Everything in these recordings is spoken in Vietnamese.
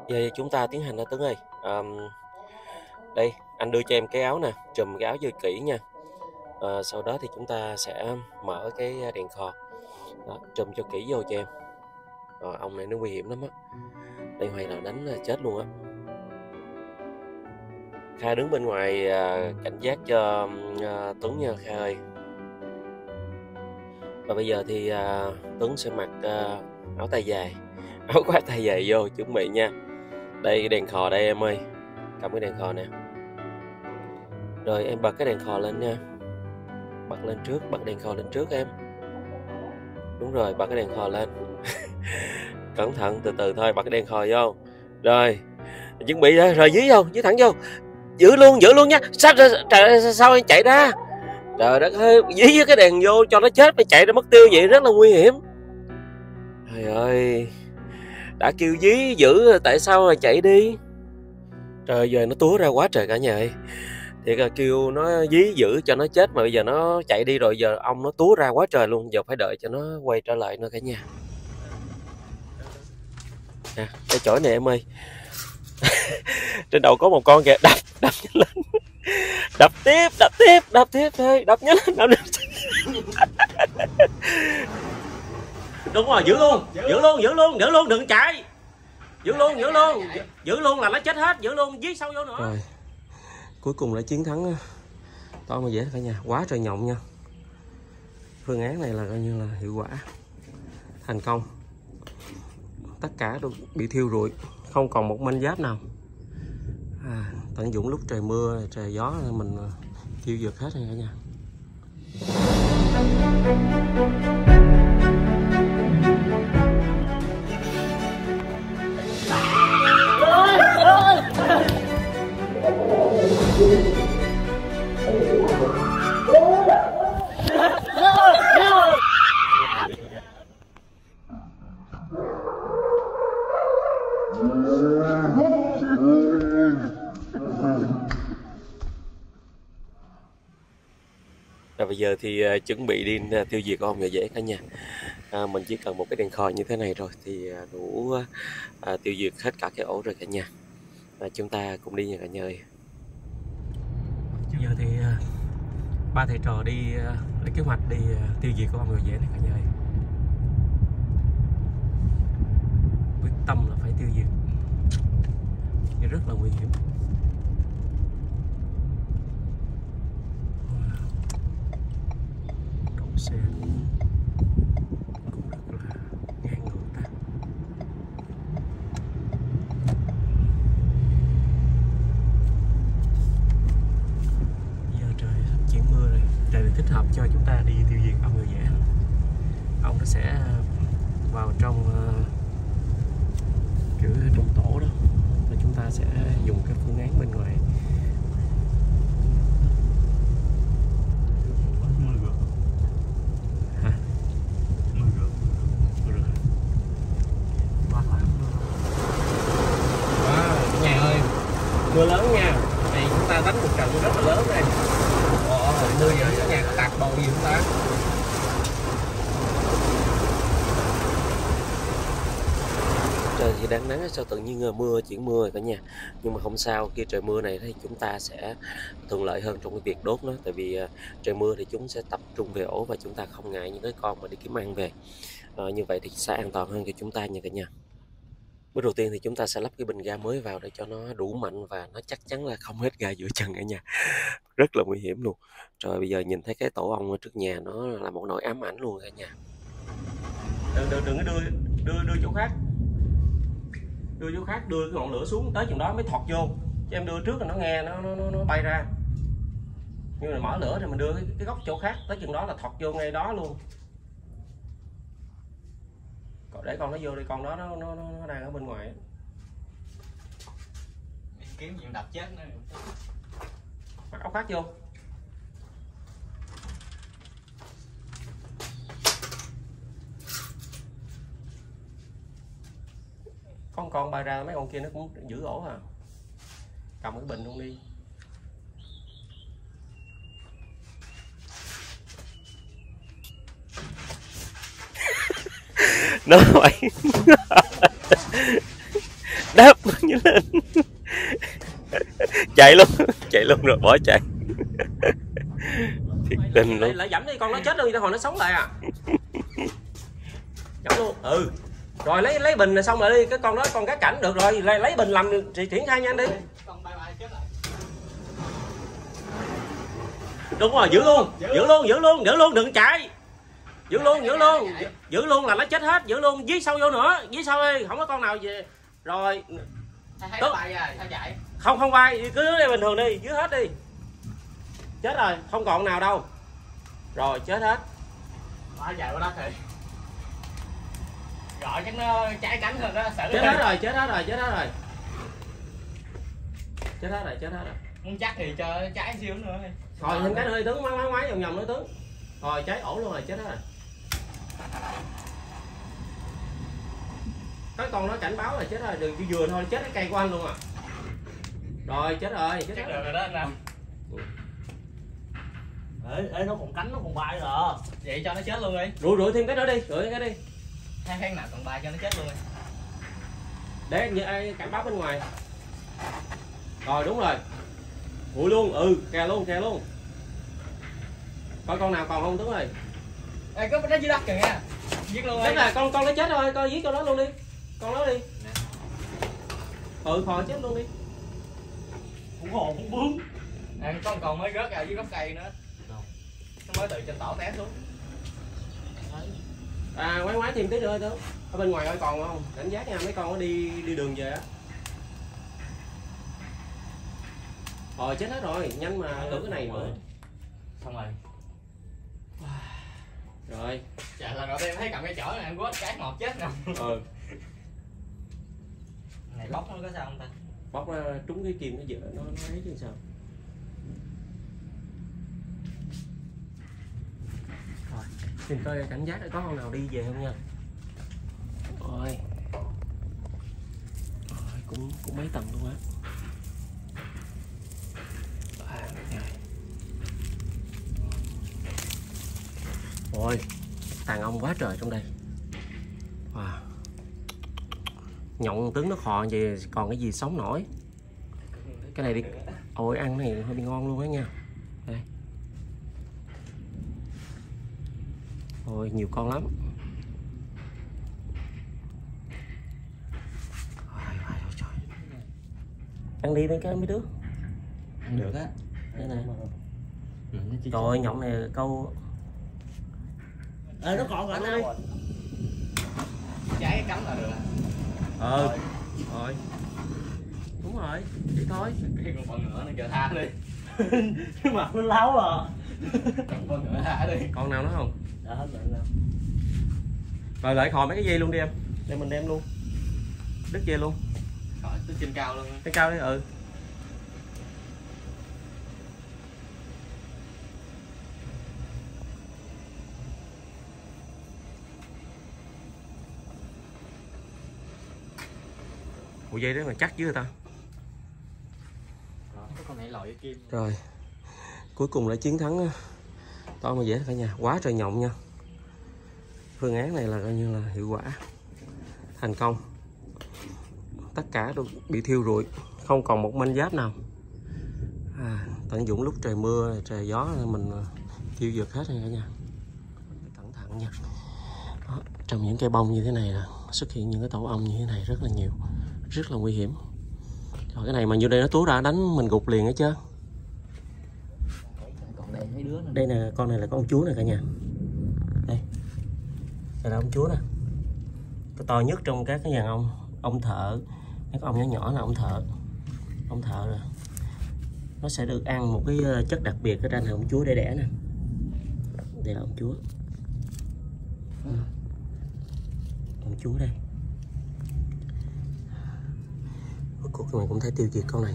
Giờ chúng ta tiến hành đó Tuấn ơi. Đây, anh đưa cho em cái áo nè, trùm cái áo vô kỹ nha. Sau đó thì chúng ta sẽ mở cái đèn khò. Đó, trùm cho kỹ vô cho em. Ông này nó nguy hiểm lắm á. Đây Hoài nào đánh là chết luôn á. Kha đứng bên ngoài cảnh giác cho Tuấn nha Kha ơi. Và bây giờ thì Tuấn sẽ mặc áo tay dài, áo khoác tay dài vô chuẩn bị nha. Đây đèn khò đây em ơi, cầm cái đèn khò nè. Rồi em bật cái đèn khò lên nha. Bật lên trước, bật đèn khò lên trước em. Đúng rồi, bật cái đèn khò lên. Cẩn thận, từ từ thôi, bật cái đèn khò vô. Rồi, chuẩn bị rồi dưới thẳng vô. Giữ luôn nha. Sao anh chạy ra? Trời đất ơi, dí cái đèn vô cho nó chết, phải chạy ra mất tiêu vậy rất là nguy hiểm. Trời ơi, đã kêu dí giữ tại sao mà chạy đi? Trời, giờ nó túa ra quá trời cả nhà ơi. Thiệt là kêu nó dí giữ cho nó chết mà bây giờ nó chạy đi rồi, giờ ong nó túa ra quá trời luôn, giờ phải đợi cho nó quay trở lại nữa cả nhà. Nè, cái chổi này em ơi. Trên đầu có một con kìa, đập nhanh lên. Đập tiếp thôi, đập nhanh lên, Đúng rồi, giữ luôn, đừng chạy. Giữ luôn là nó chết hết, giữ luôn, giết sâu vô nữa. Rồi, cuối cùng là chiến thắng to mà dễ cả nhà, quá trời nhộng nha. Phương án này là coi như là hiệu quả, thành công. Tất cả đều bị thiêu rụi, không còn một manh giáp nào. Tận dụng lúc trời mưa, trời gió mình tiêu diệt hết rồi cả nhà. Rồi bây giờ thì chuẩn bị đi tiêu diệt con người dễ cả nhà. Mình chỉ cần một cái đèn khò như thế này rồi thì đủ tiêu diệt hết cả cái ổ rồi cả nhà. Chúng ta cùng đi nha cả nhà ơi. Giờ thì ba thầy trò đi lấy kế hoạch đi tiêu diệt con người dễ này cả nhà ơi. Quyết tâm là phải tiêu diệt, nhưng rất là nguy hiểm. Đậu xe cũng rất là ngang ngược ta. Giờ trời sắp chuyển mưa rồi, trời thích hợp cho chúng ta đi tiêu diệt ong người dễ. Ong nó sẽ vào trong kiểu trong tổ đó, và chúng ta sẽ dùng cái phương án bên ngoài. Hả? Mưa rượt. Cả nhà ơi, mưa lớn nha. Này chúng ta đánh một trận rất là lớn đây. Mưa vậy cả nhà, có tạt bầu gì không ta? Trời thì đang nắng, sao tự nhiên mưa chuyển mưa rồi cả nhà. Nhưng mà không sao, khi trời mưa này thì chúng ta sẽ thuận lợi hơn trong cái việc đốt nó. Tại vì trời mưa thì chúng sẽ tập trung về ổ và chúng ta không ngại những cái con mà đi kiếm ăn về. Như vậy thì sẽ an toàn hơn cho chúng ta nha cả nhà. Bước đầu tiên thì chúng ta sẽ lắp cái bình ga mới vào để cho nó đủ mạnh và nó chắc chắn là không hết ga giữa chân cả nhà. Rất là nguy hiểm luôn. Rồi bây giờ nhìn thấy cái tổ ong ở trước nhà nó là một nỗi ám ảnh luôn cả nhà. Đừng có đưa chỗ khác. Đưa chỗ khác, đưa cái ngọn lửa xuống tới chừng đó mới thọt vô. Chứ em đưa trước là nó nghe nó bay ra. Nhưng mà mở lửa thì mình đưa cái góc chỗ khác, tới chừng đó là thọt vô ngay đó luôn. Để con nó vô đi, con đó nó đang ở bên ngoài. Kiếm chuyện đập chết nó. Mặc áo khoác vô. Con bay ra, mấy con kia nó cũng giữ ổ à. Cầm cái bình luôn đi. nó phải đáp nhanh lên. Chạy luôn rồi bỏ chạy. Thiệt tình luôn. Lại dẫm đi con nó chết luôn, hồi nó sống lại à. Dẫm luôn. Ừ. Rồi lấy bình là xong rồi đi, cái con đó con cá cảnh được rồi, lấy bình làm thì triển khai nhanh đi. Đúng rồi, giữ luôn, đừng chạy. Giữ luôn là nó chết hết, giữ luôn, dí sâu vô nữa, dí sâu đi, không có con nào về. Rồi. Không bay, cứ đi bình thường đi, dưới hết đi. Chết rồi, không còn nào đâu. Rồi, chết hết. Quá dài quá đất rồi. Gọi chắc nó trái cánh rồi đó, sợ. Chết hết rồi. Chết hết rồi. Muốn chắc thì cho trái xíu nữa đi. Rồi thêm cái nữa đi Tướng, máy vòng nữa Tướng. Rồi cháy ổ luôn rồi, chết hết rồi. Cái con nó cảnh báo là chết rồi, đừng vừa thôi, chết cái cây của anh luôn à. Rồi chết rồi, Chắc được rồi đó anh Nam. Ê, nó còn cánh, nó còn bay rồi. Vậy cho nó chết luôn đi. Rủi thêm cái đó đi, Kháng nào còn bay cho nó chết luôn đi. Để như ai cảnh báo bên ngoài. Rồi đúng rồi. Hụi luôn, kè luôn. Coi con nào còn không Tướng ơi. Ê, có nó dưới đất kìa nha. Giết luôn Chết đi. rồi, con nó chết rồi, coi giết con đó luôn đi. Con đó đi. Phò chết luôn đi. Cũng hồn cũng bướm. Con còn mới rớt ra dưới gốc cây nữa. Nó mới từ trên tỏ té xuống. Ngoái thêm tí nữa Tướng. Ở bên ngoài coi còn không? Cảnh giác nha, mấy con nó đi đường về á. Rồi chết hết rồi, nhanh mà lựa cái này nữa. Xong rồi. Rồi. Dạ lần đầu tiên thấy cầm cái chổi này em quất cái ngọt chết nè. Này bóc nó có sao không ta? Bóc ra trúng cái kim nó dở nó ấy chứ sao. Rồi, tìm coi cảnh giác để có con nào đi về không nha. Rồi. Cũng mấy tầng luôn á. Ôi, đàn ông quá trời trong đây. Wow. Nhộng Tướng nó khò vậy còn cái gì sống nổi. Cái này đi. Ôi ăn này hơi bị ngon luôn á nha. Đây. Ôi nhiều con lắm. Trời. Ăn đi mấy đứa. Ăn được á. Đây nè. Rồi nhộng này câu. Nó còn anh ơi. Trái cái cắm là được. Rồi. Đúng rồi, vậy thôi. Cái con ngựa nó chờ tha đi. Cái mặt nó láo à. Con ngựa tha đi. Con nào nữa không? Đã hết rồi nào. Rồi lại khò mấy cái dây luôn đi em. Để mình đem luôn. Đứt dây luôn. Khỏi tới trên cao luôn. Trên cao đi Ủa dây đó mà chắc chứ người ta. Có con này lòi với kim. Rồi. Cuối cùng là chiến thắng to mà dễ cả nhà, quá trời nhộng nha. Phương án này là coi như là hiệu quả. Thành công. Tất cả đều bị thiêu rụi, không còn một manh giáp nào. Tận dụng lúc trời mưa, trời gió mình tiêu diệt hết rồi cả nhà. Cẩn thận nha. Đó, trong những cây bông như thế này là xuất hiện những cái tổ ong như thế này rất là nhiều, rất là nguy hiểm. Rồi cái này mà vô đây nó túa ra đánh mình gục liền hết chứ. Còn đây mấy đứa nữa. Đây nè, con này là con chúa nè cả nhà. Đây là ông chúa nè, cái to nhất trong các cái dàn ong thợ. Mấy con ong nhỏ nhỏ là ong thợ rồi. Nó sẽ được ăn một cái chất đặc biệt ở trên là ông chúa để đẻ nè. Đây là ông chúa. Ông chúa đây. Cuối cùng mình cũng thấy tiêu diệt con này.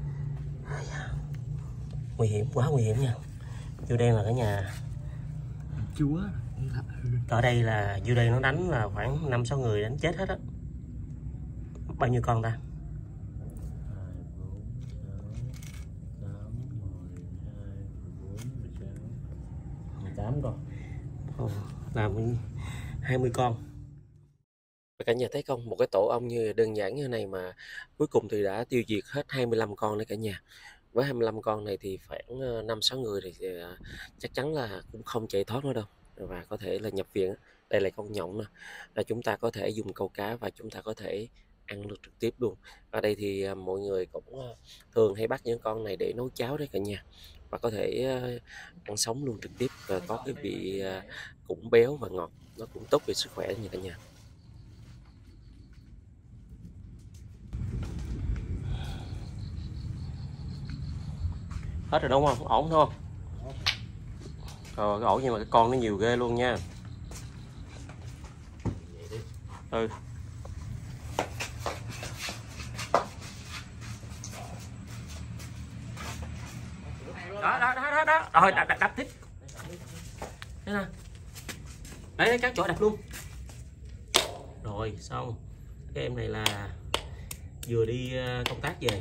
Nguy hiểm, quá nguy hiểm nha. Vô đen là cả nhà Chúa. ở đây là vô đây nó đánh là khoảng 5-6 người đánh chết hết á. Bao nhiêu con ta? 8 con. Làm 20 con. Cả nhà thấy không, một cái tổ ong như đơn giản như này mà cuối cùng thì đã tiêu diệt hết 25 con đấy cả nhà. Với 25 con này thì khoảng 5-6 người thì chắc chắn là cũng không chạy thoát nữa đâu, và có thể là nhập viện. Đây là con nhộng nè, là chúng ta có thể dùng câu cá và chúng ta có thể ăn được trực tiếp luôn. Ở đây thì mọi người cũng thường hay bắt những con này để nấu cháo đấy cả nhà, và có thể ăn sống luôn trực tiếp, và có cái vị cũng béo và ngọt, nó cũng tốt về sức khỏe nha cả nhà. Hết rồi đúng không? Ổn không? Rồi cái ổ nhưng mà cái con nó nhiều ghê luôn nha. Ừ. Đó. Rồi đập tiếp. Thế nè. Đấy các chỗ đập luôn. Rồi xong. Cái em này là vừa đi công tác về.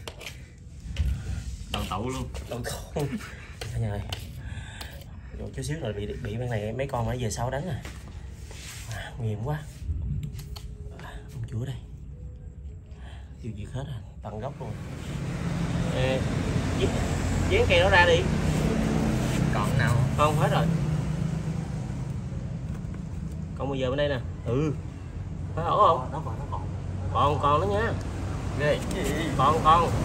Đoàn tụ luôn. Đoàn tụ. Cả nhà ơi. Rồi chút xíu rồi bị bên này mấy con nó về sau đánh rồi. Nguy hiểm quá. Ông chúa đây. Tiêu diệt hết rồi, tận gốc luôn. Ê, dán cây nó ra đi. Còn nào Không, hết rồi. Còn bây giờ bên đây nè. Ừ. Phải ổn không? Nó Còn nó nha. ghê. Còn.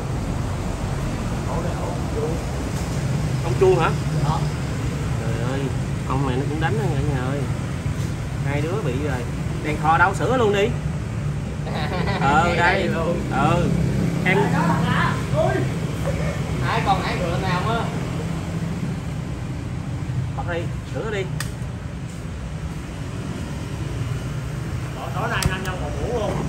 Ông chuông hả? Đó. Trời ơi, ông này nó cũng đánh đó cả nhà ơi. Hai đứa bị rồi. Đèn kho đâu sửa luôn đi. Đây. Em Hai con nãy rửa nào á. bắt đi, sửa đi. Tối nay nằm trong phòng ngủ luôn.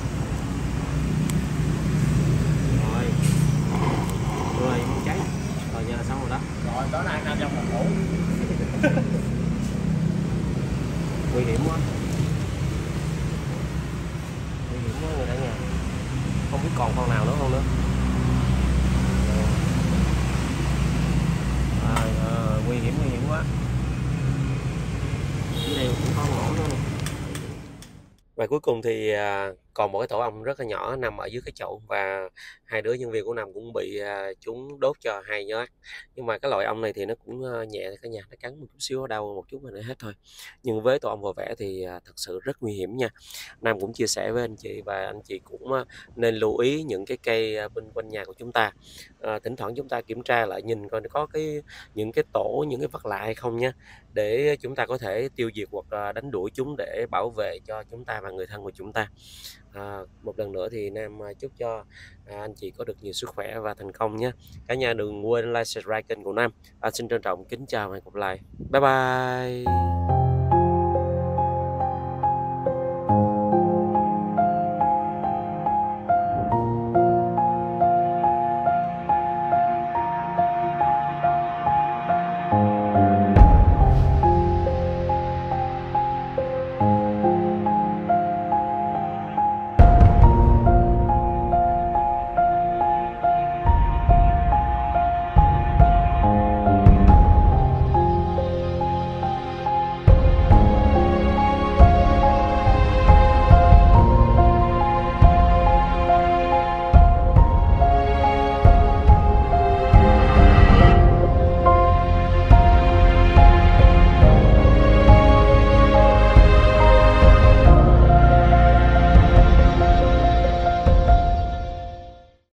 Rồi không cháy. Rồi giờ là xong rồi đó. Rồi tối nay nằm trong phòng ngủ. Nguy hiểm quá. Nguy hiểm quá người cả nhà. Không biết còn con nào nữa không nữa. Nguy hiểm quá. Dưới đây cũng có ngõ nữa. Và cuối cùng thì còn một cái tổ ong rất là nhỏ nằm ở dưới cái chậu, và hai đứa nhân viên của Nam cũng bị chúng đốt cho 2 nhát. Nhưng mà cái loại ong này thì nó cũng nhẹ cả nhà, nó cắn một chút xíu đau một chút mà nó hết thôi. Nhưng với tổ ong vò vẽ thì thật sự rất nguy hiểm nha. Nam cũng chia sẻ với anh chị, và anh chị cũng nên lưu ý những cái cây bên quanh nhà của chúng ta. Thỉnh thoảng chúng ta kiểm tra lại, nhìn coi có những cái tổ, những cái vật lạ hay không nha, để chúng ta có thể tiêu diệt hoặc đánh đuổi chúng để bảo vệ cho chúng ta và người thân của chúng ta. Một lần nữa thì Nam chúc cho anh chị có được nhiều sức khỏe và thành công nhé. Cả nhà đừng quên like, subscribe kênh của Nam. Xin trân trọng kính chào và hẹn gặp lại. Bye bye.